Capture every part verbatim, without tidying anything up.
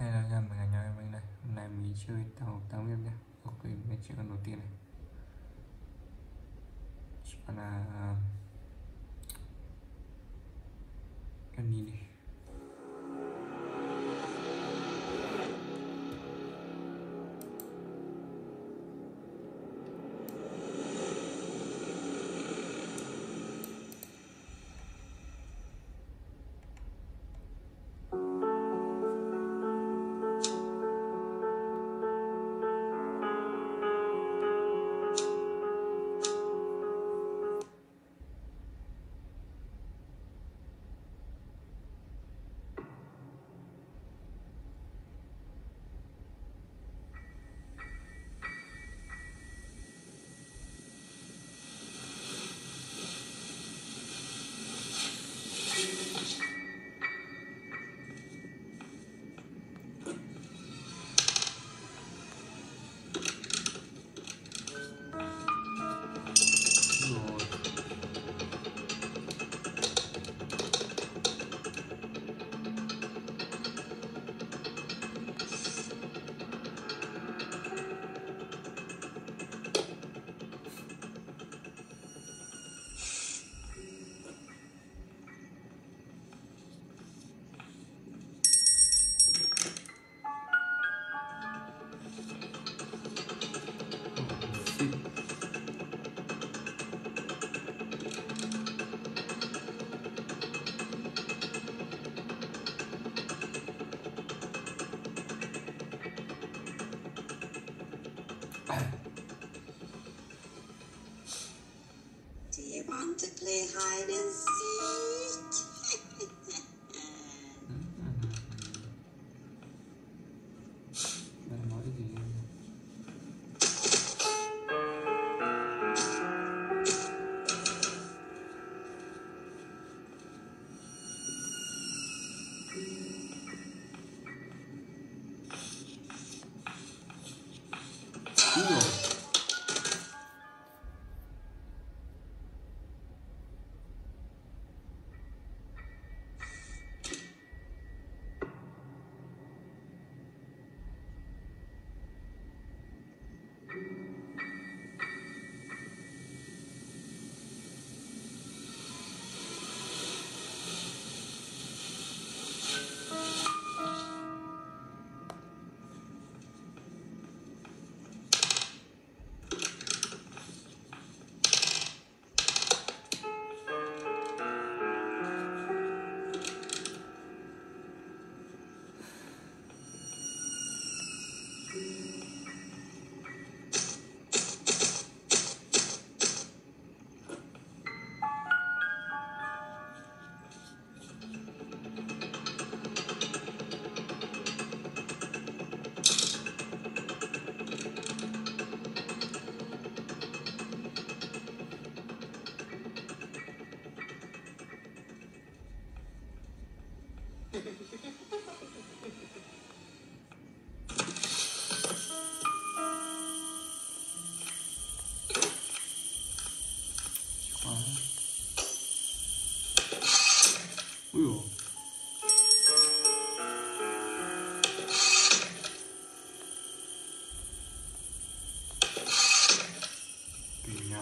Hello chào mừng cả nhà mình đây. Hôm nay mình chơi tàu tám game nhé. Ok, mình chơi con đầu tiên này. Chọn là em nhìn đi. Do you want to play hide and seek? Đang nói gì? Đúng rồi. Quá. Ui dồi. Kỳ nhau.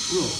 Ủa.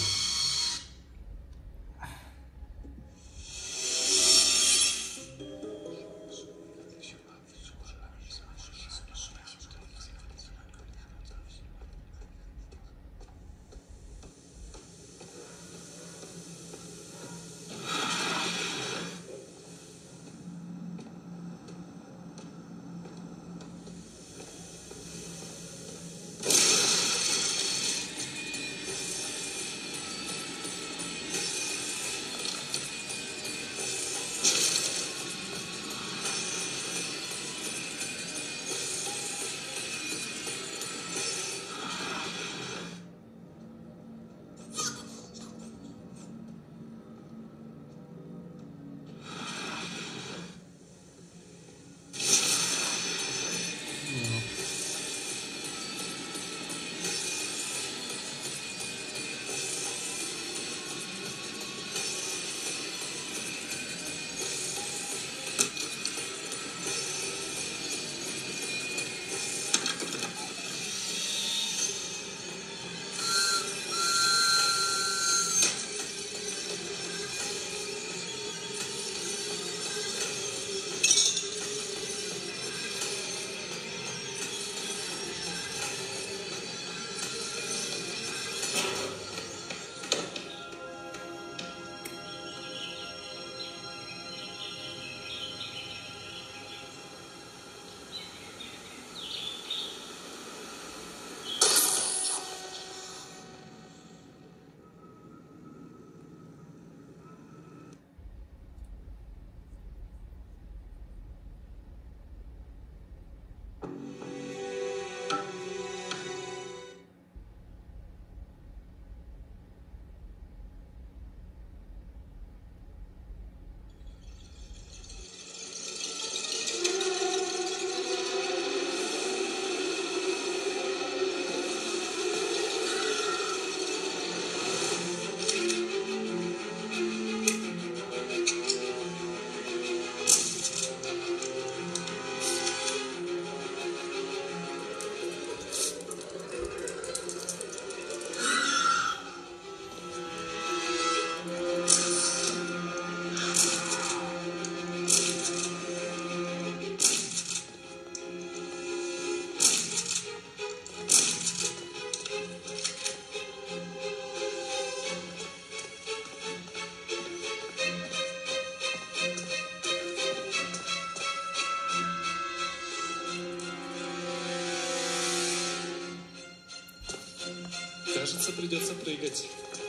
Кажется, придется прыгать.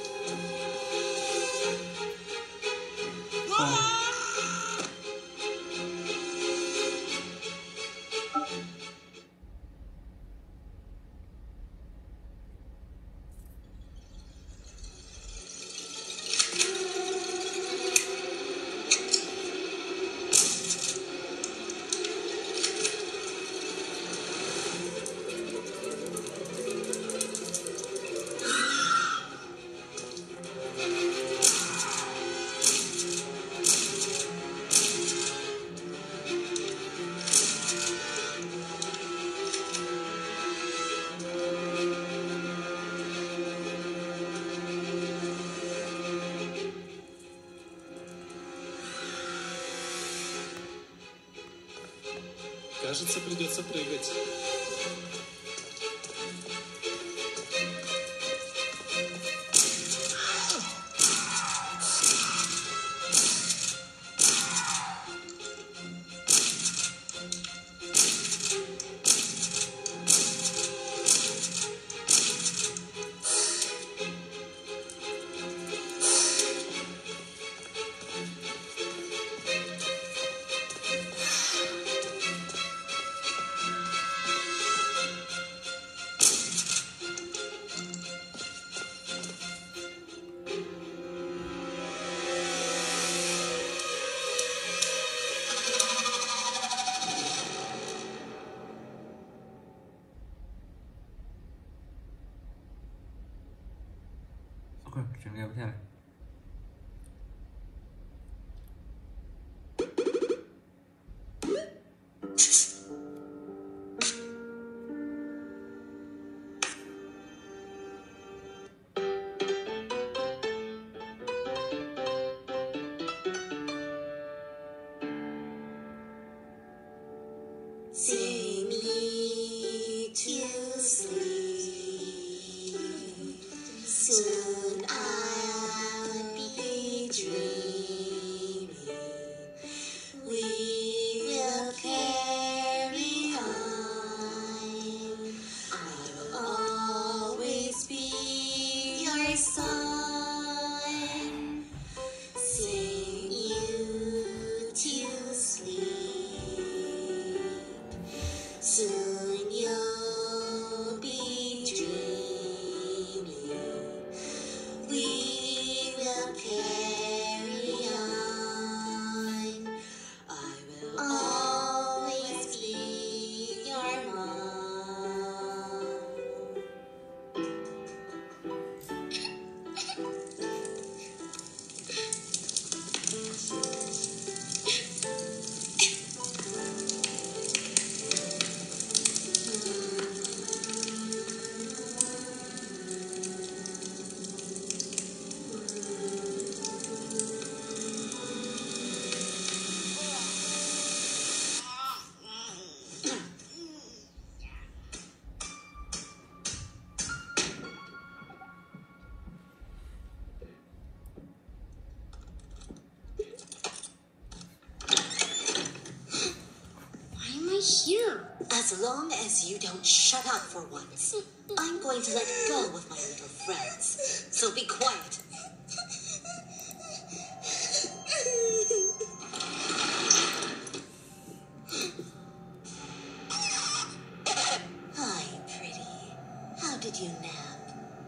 Кажется, придется прыгать. Ok, chuyển game tiếp theo này. you don't shut up for once. I'm going to let go of my little friends, so be quiet. Hi, pretty. How did you nap?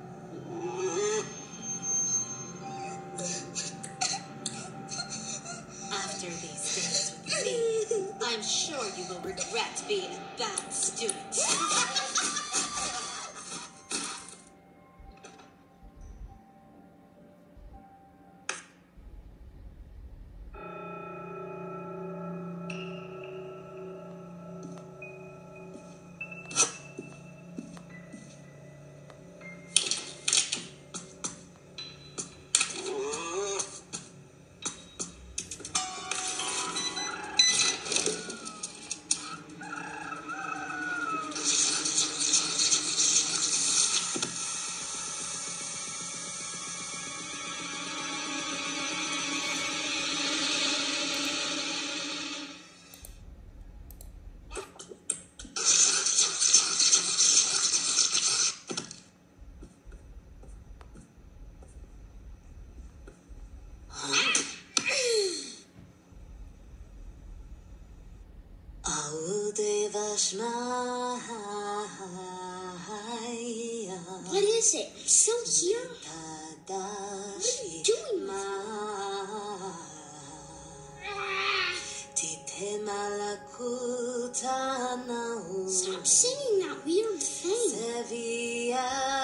After these days with me, I'm sure you will regret being a bad student. What is it? It's so cute. What are you doing? Stop singing that weird thing.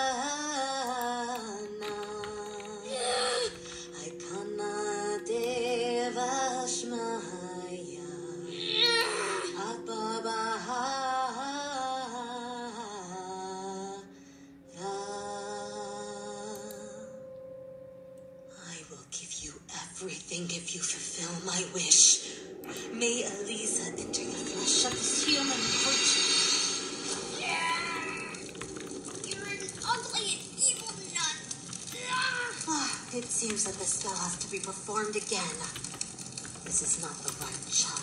Everything if you fulfill my wish. May Elisa enter the flesh of this human creature. You're an ugly and evil nut. Ah, it seems that the spell has to be performed again. This is not the right child.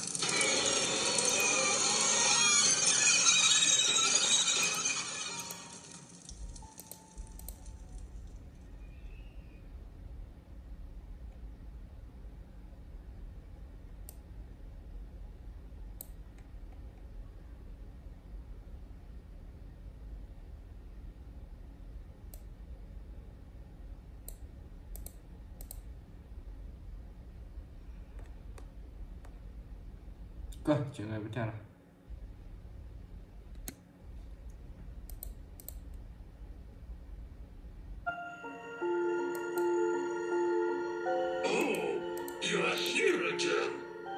Coi chuyện này bên nào. You are here again.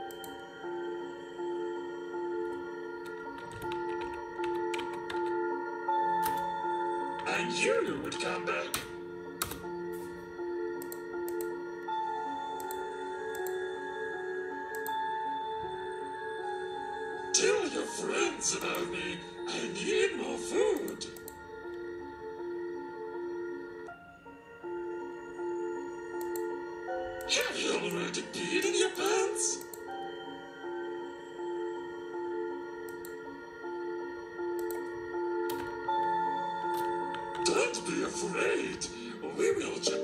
I knew you would come back. Tell your friends about me. I need more food. Have you already peed in your pants? Don't be afraid. We will just...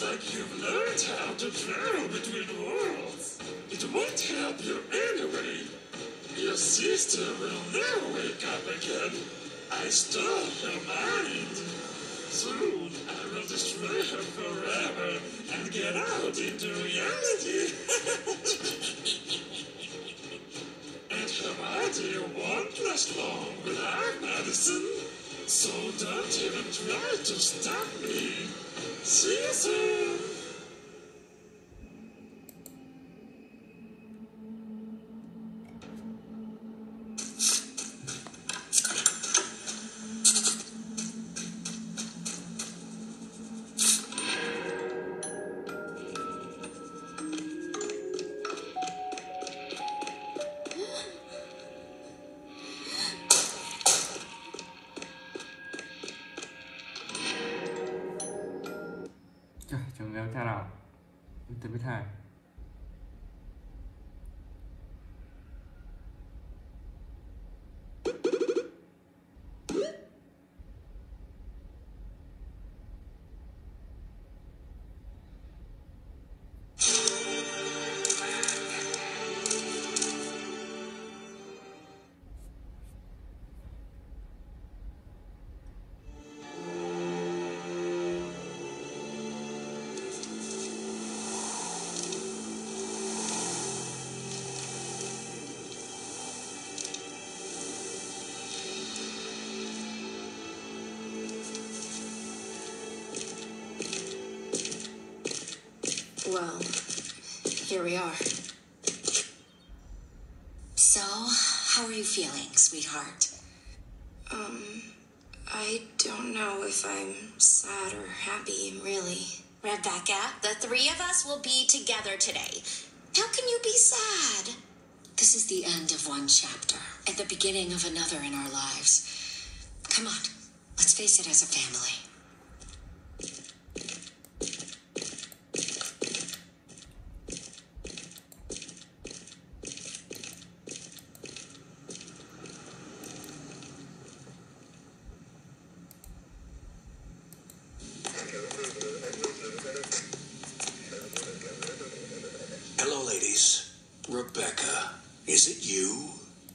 Looks like you've learned how to travel between worlds. It won't help you anyway. Your sister will never wake up again. I stole her mind. Soon I will destroy her forever and get out into reality. And her body won't last long without medicine. So don't even try to stop me. See you soon. Trời, trường game thế nào? Tôi biết hai. Well, here we are. So, how are you feeling, sweetheart? Um, I don't know if I'm sad or happy, really. Rebecca, the three of us will be together today. How can you be sad? This is the end of one chapter and the beginning of another in our lives. Come on, let's face it as a family. Hello, ladies. Rebecca, is it you?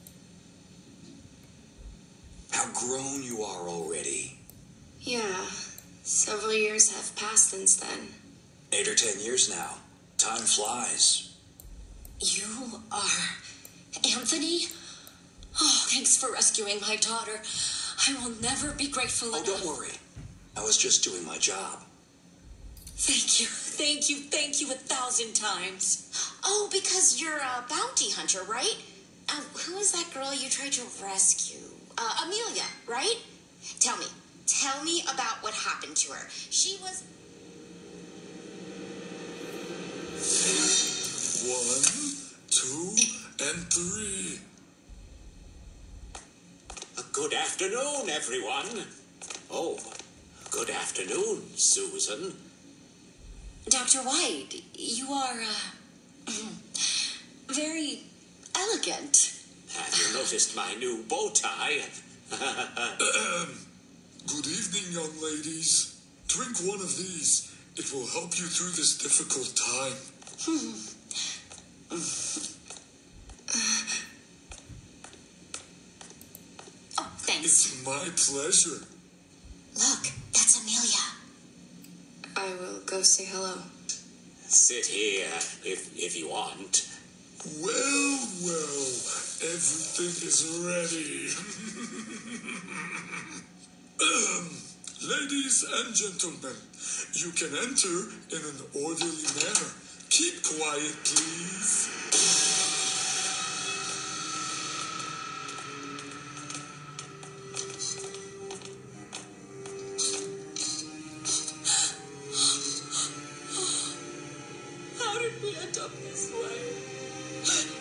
How grown you are already. Yeah, several years have passed since then. Eight or ten years now. Time flies. You are Anthony? Oh, thanks for rescuing my daughter. I will never be grateful Oh, enough. don't worry. I was just doing my job. Thank you, thank you, thank you a thousand times. Oh, because you're a bounty hunter, right? Uh, who is that girl you tried to rescue? Uh, Amelia, right? Tell me, tell me about what happened to her. She was... One, two, and three. Good afternoon, everyone. Oh, good afternoon, Susan. Doctor White, you are, uh, very elegant. Have you noticed my new bow tie? Good evening, young ladies. Drink one of these. It will help you through this difficult time. Oh, thanks. It's my pleasure. Look, that's Amelia. I will go say hello. Sit here, if if you want. Well, well, everything is ready. Ahem. Ladies and gentlemen, you can enter in an orderly manner. Keep quiet, please. How did we end up this way?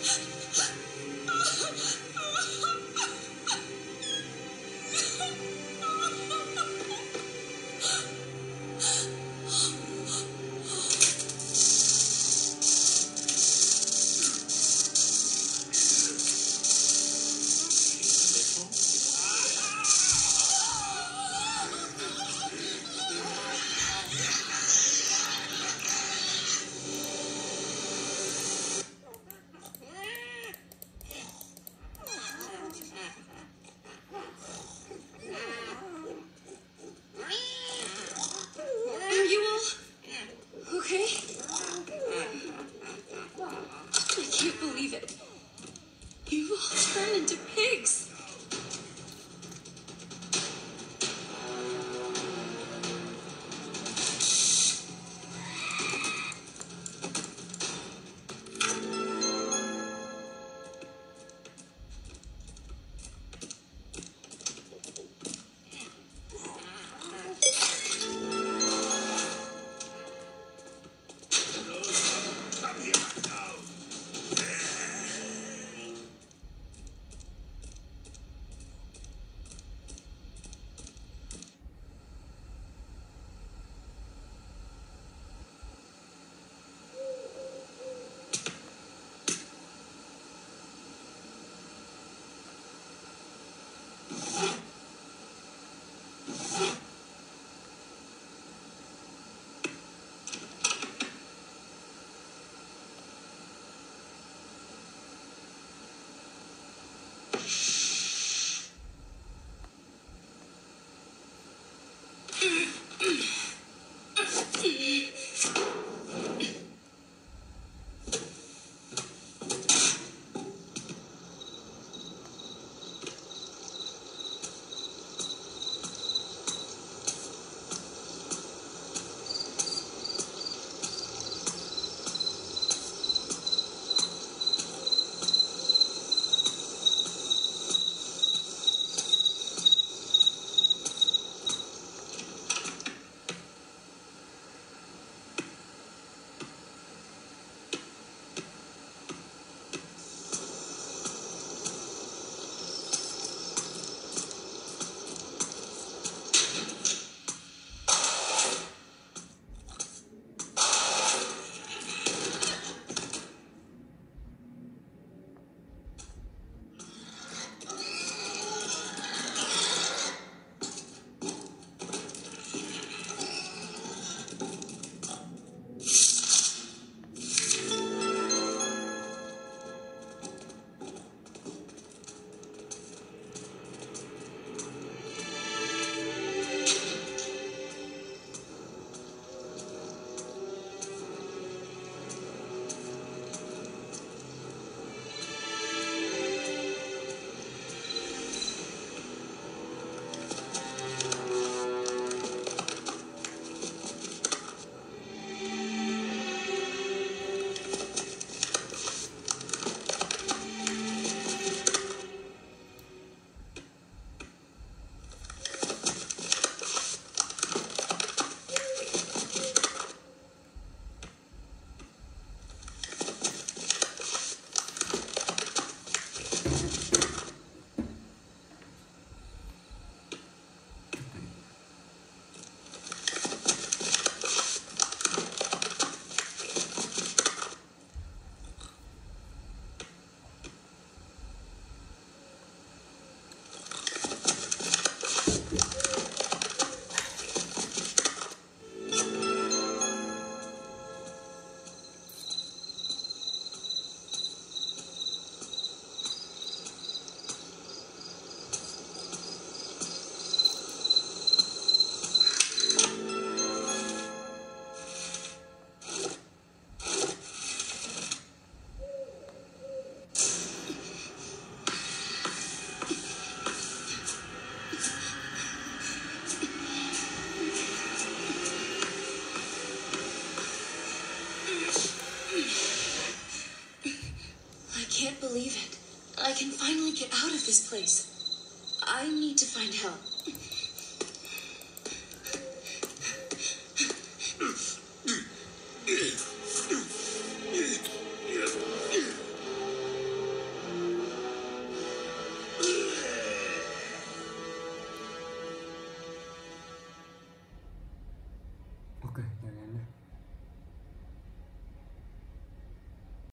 can't believe it. I can finally get out of this place. I need to find help.